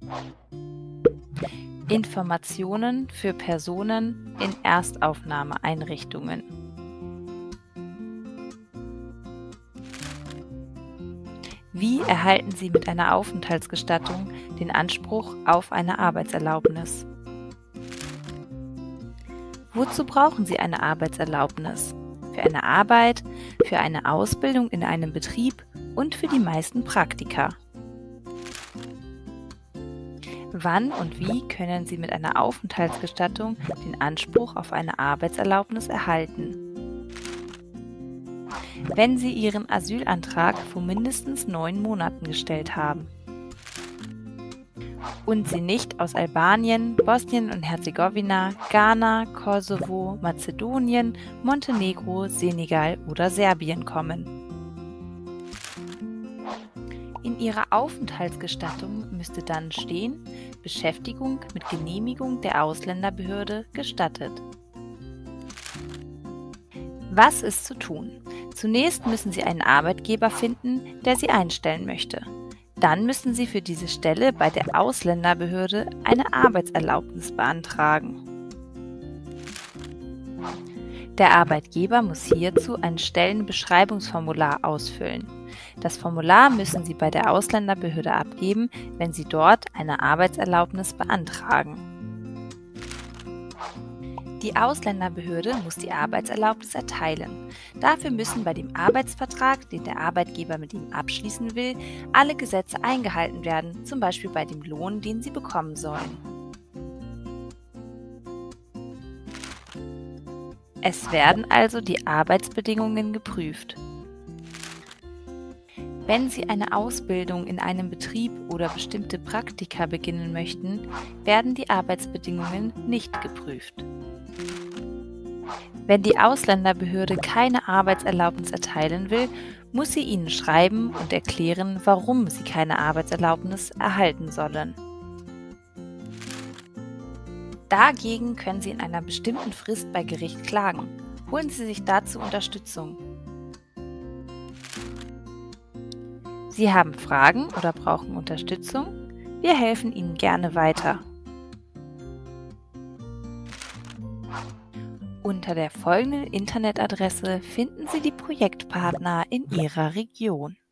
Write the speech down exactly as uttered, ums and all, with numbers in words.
Informationen für Personen in Erstaufnahmeeinrichtungen. Wie erhalten Sie mit einer Aufenthaltsgestattung den Anspruch auf eine Arbeitserlaubnis? Wozu brauchen Sie eine Arbeitserlaubnis? Für eine Arbeit, für eine Ausbildung in einem Betrieb und für die meisten Praktika. Wann und wie können Sie mit einer Aufenthaltsgestattung den Anspruch auf eine Arbeitserlaubnis erhalten? Wenn Sie Ihren Asylantrag vor mindestens neun Monaten gestellt haben und Sie nicht aus Albanien, Bosnien und Herzegowina, Ghana, Kosovo, Mazedonien, Montenegro, Senegal oder Serbien kommen. In Ihrer Aufenthaltsgestattung müsste dann stehen: Beschäftigung mit Genehmigung der Ausländerbehörde gestattet. Was ist zu tun? Zunächst müssen Sie einen Arbeitgeber finden, der Sie einstellen möchte. Dann müssen Sie für diese Stelle bei der Ausländerbehörde eine Arbeitserlaubnis beantragen. Der Arbeitgeber muss hierzu ein Stellenbeschreibungsformular ausfüllen. Das Formular müssen Sie bei der Ausländerbehörde abgeben, wenn Sie dort eine Arbeitserlaubnis beantragen. Die Ausländerbehörde muss die Arbeitserlaubnis erteilen. Dafür müssen bei dem Arbeitsvertrag, den der Arbeitgeber mit ihm abschließen will, alle Gesetze eingehalten werden, zum Beispiel bei dem Lohn, den Sie bekommen sollen. Es werden also die Arbeitsbedingungen geprüft. Wenn Sie eine Ausbildung in einem Betrieb oder bestimmte Praktika beginnen möchten, werden die Arbeitsbedingungen nicht geprüft. Wenn die Ausländerbehörde keine Arbeitserlaubnis erteilen will, muss sie Ihnen schreiben und erklären, warum Sie keine Arbeitserlaubnis erhalten sollen. Dagegen können Sie in einer bestimmten Frist bei Gericht klagen. Holen Sie sich dazu Unterstützung. Sie haben Fragen oder brauchen Unterstützung? Wir helfen Ihnen gerne weiter. Unter der folgenden Internetadresse finden Sie die Projektpartner in Ihrer Region.